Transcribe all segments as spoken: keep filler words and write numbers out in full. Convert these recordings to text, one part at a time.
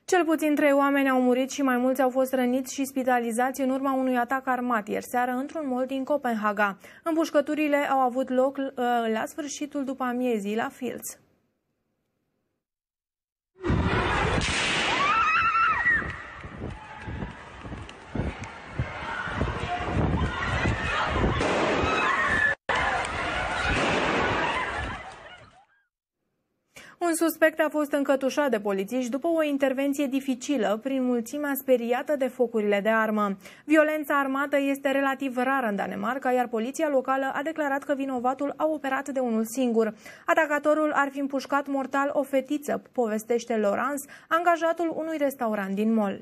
Cel puțin trei oameni au murit și mai mulți au fost răniți și spitalizați în urma unui atac armat ieri seară într-un mall din Copenhaga. Împușcăturile au avut loc la sfârșitul după amiezii la Fields. Un suspect a fost încătușat de polițiști după o intervenție dificilă prin mulțimea speriată de focurile de armă. Violența armată este relativ rară în Danemarca, iar poliția locală a declarat că vinovatul a operat de unul singur. Atacatorul ar fi împușcat mortal o fetiță, povestește Laurence, angajatul unui restaurant din mall.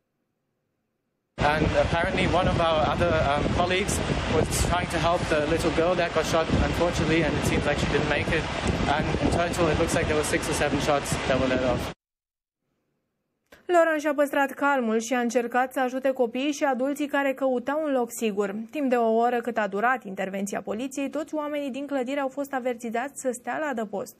And apparently one of our other um, colleagues was trying to help the little girl that got shot, unfortunately, and it seems like she didn't make it. And in total, it looks like there were six or seven shots that were let off. Laurent și-a păstrat calmul și a încercat să ajute copiii și adulții care căutau un loc sigur. Timp de o oră cât a durat intervenția poliției, toți oamenii din clădire au fost avertizați să stea la adăpost.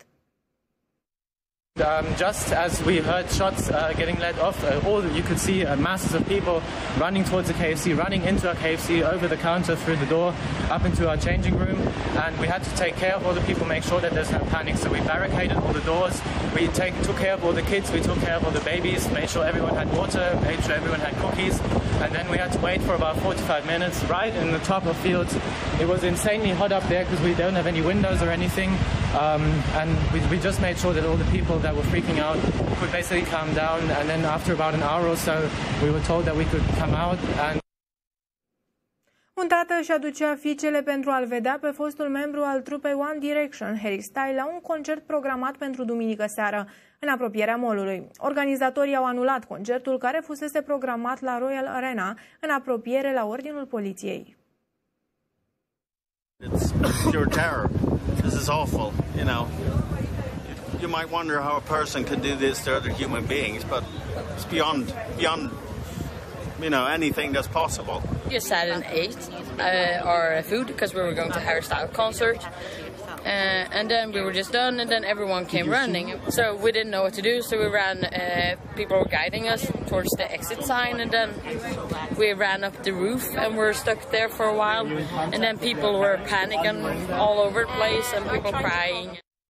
Um, just as we heard shots uh, getting let off, uh, all you could see uh, masses of people running towards the K F C, running into our K F C, over the counter, through the door, up into our changing room, and we had to take care of all the people, make sure that there's no panic. So we barricaded all the doors, we take, took care of all the kids, we took care of all the babies, made sure everyone had water, made sure everyone had cookies, and then we had to wait for about forty-five minutes right in the top of Fields. It was insanely hot up there because we don't have any windows or anything, um, and we, we just made sure that all the people that were freaking out could basically calm down, and then after about an hour or so we were told that we could come out. And un tată își aducea fiicele pentru a-l vedea pe fostul membru al trupei One Direction, Harry Styles, la un concert programat pentru duminică seară, în apropierea mall-ului. Organizatorii au anulat concertul care fusese programat la Royal Arena, în apropiere la ordinul poliției. It's pure terror. This is awful, you know. You might wonder how a person could do this to other human beings, but it's beyond, beyond, you know, anything that's possible. We sat and ate uh, our food because we were going to Harry Styles concert, uh, and then we were just done, and then everyone came running. So we didn't know what to do, so we ran. Uh, people were guiding us towards the exit sign, and then we ran up the roof, and we were stuck there for a while. And then people were panicking all over the place, and people crying.